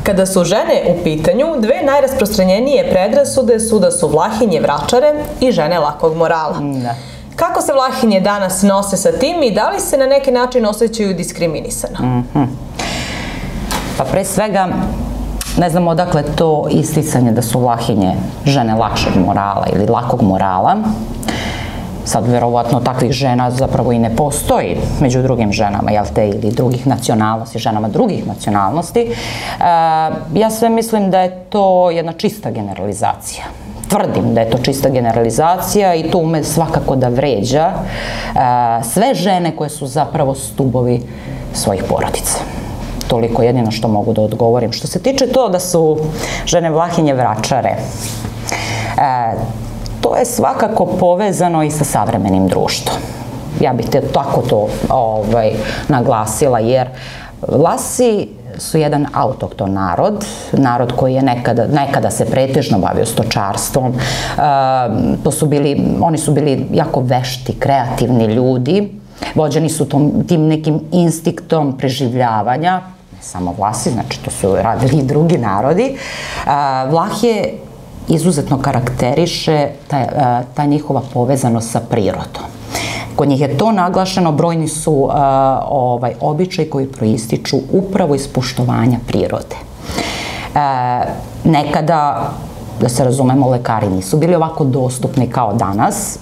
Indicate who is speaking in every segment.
Speaker 1: Kada su žene u pitanju, dve najrasprostranjenije predrasude su da su Vlahinje vračare i žene lakog morala. Kako se Vlahinje danas nose sa tim i da li se na neki način osjećaju diskriminisano?
Speaker 2: Pa pre svega, ne znam odakle to isticanje da su Vlahinje žene lakšeg morala ili lakog morala. Sad, verovatno, takvih žena zapravo i ne postoji među drugim ženama, jel te, ili drugih nacionalnosti, ženama drugih nacionalnosti. Ja sve mislim da je to jedna čista generalizacija. Tvrdim da je to čista generalizacija i to ume svakako da vređa sve žene koje su zapravo stubovi svojih porodica. Toliko jedino što mogu da odgovorim. Što se tiče to da su žene Vlahinje vračare, to je svakako povezano i sa savremenim društvom. Ja bih te tako to naglasila, jer Vlasi su jedan autohton narod, narod koji je nekada se pretežno bavio stočarstvom. Oni su bili jako vešti, kreativni ljudi, vođeni su tim nekim instinktom preživljavanja, ne samo Vlasi, znači to su radili i drugi narodi. Vlahe izuzetno karakteriše ta njihova povezanost sa prirodom. Kod njih je to naglašeno, brojni su običaji koji proističu upravo iz poštovanja prirode. Nekada, da se razumemo, lekari nisu bili ovako dostupni kao danas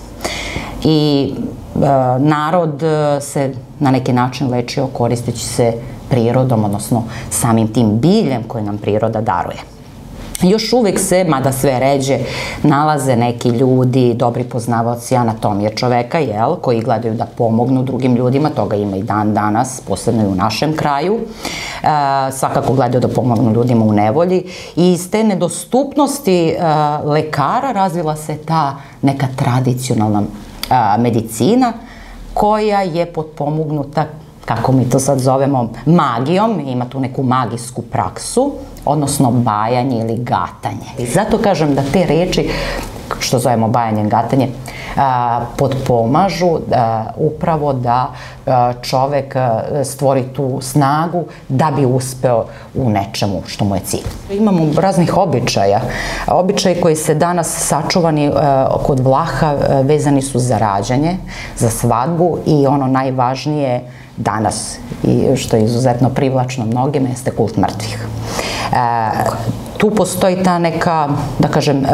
Speaker 2: i narod se na neki način lečio koristeći se prirodom, odnosno samim tim biljem koje nam priroda daruje. Još uvek se, mada sve ređe, nalaze neki ljudi, dobri poznavaoci anatomije čoveka, koji gledaju da pomognu drugim ljudima, toga ima i dan danas, posebno i u našem kraju. Svakako gledaju da pomognu ljudima u nevolji i iz te nedostupnosti lekara razvila se ta neka tradicionalna medicina koja je potpomognuta, kako mi to sad zovemo, magijom, ima tu neku magijsku praksu, odnosno bajanje ili gatanje. I zato kažem da te reči, što zovemo bajanje i gatanje, potpomažu upravo da čovek stvori tu snagu da bi uspeo u nečemu što mu je cilj. Imamo raznih običaja. Običaji koji se danas sačuvani kod Vlaha vezani su za rađanje, za svadbu i ono najvažnije danas, i što je izuzetno privlačno mnogima, jeste kult mrtvih. Tu postoji ta neka, da kažem,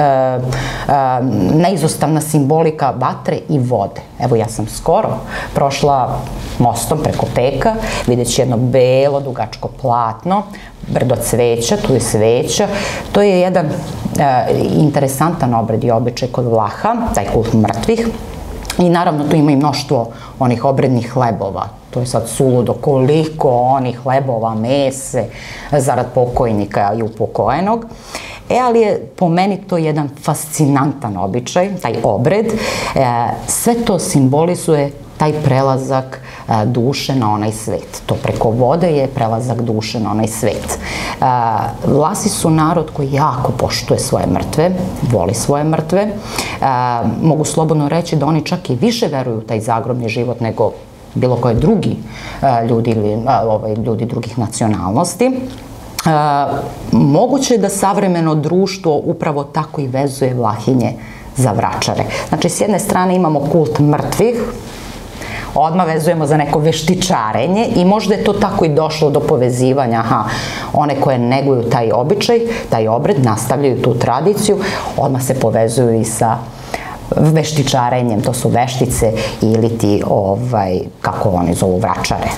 Speaker 2: neizostavna simbolika vatre i vode. Evo, ja sam skoro prošla mostom preko Peka, videći jedno belo, dugačko platno, brdo cveća, tu je sveća. To je jedan interesantan obred i običaj kod Vlaha, taj kult mrtvih. I naravno tu ima i mnoštvo onih obrednih hlebova. To je sad suludo koliko onih hlebova, mese, zarad pokojnika i upokojenog. Ali je po meni to jedan fascinantan običaj, taj obred. Sve to simbolizuje taj prelazak duše na onaj svet. To preko vode je prelazak duše na onaj svet. Vlasi su narod koji jako poštuje svoje mrtve, voli svoje mrtve. Mogu slobodno reći da oni čak i više veruju u taj zagrobni život nego bilo koje drugi ljudi ili ljudi drugih nacionalnosti. Moguće je da savremeno društvo upravo tako i vezuje Vlahinje za vračare. Znači, s jedne strane imamo kult mrtvih, odmah vezujemo za neko veštičarenje i možda je to tako i došlo do povezivanja, one koje neguju taj običaj, taj obred, nastavljaju tu tradiciju, odmah se povezuju i sa veštičarenjem, to su veštice ili ti, kako oni zovu, vračare.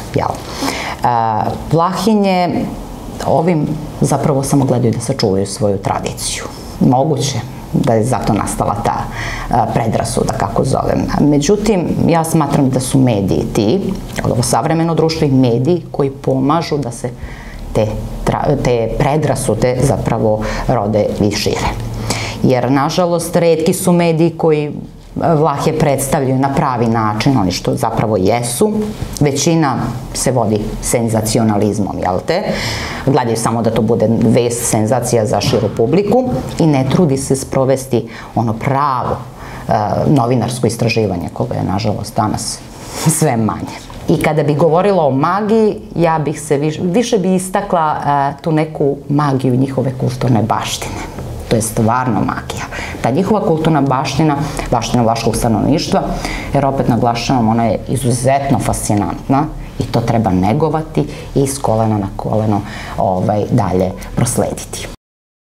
Speaker 2: Vlahinje ovim zapravo samo gledaju da sačuvaju svoju tradiciju. Moguće da je zato nastala ta predrasuda, kako zovem. Međutim, ja smatram da su mediji ti, ovo savremeno društvo i mediji koji pomažu da se te predrasude zapravo rode i šire. Jer, nažalost, retki su mediji koji Vlahe predstavljaju na pravi način, oni što zapravo jesu. Većina se vodi senzacionalizmom, jel te? Gledaju samo da to bude vest, senzacija za širu publiku i ne trudi se sprovesti ono pravo novinarsko istraživanje, koga je, nažalost, danas sve manje. I kada bi govorila o magiji, ja bih se više bi istakla tu neku magiju njihove kulturne baštine. To je stvarno magija. Ta njihova kulturna baština, baština vlaškog stanovništva, jer opet naglašavam, ona je izuzetno fascinantna i to treba negovati i s kolena na koleno dalje proslediti.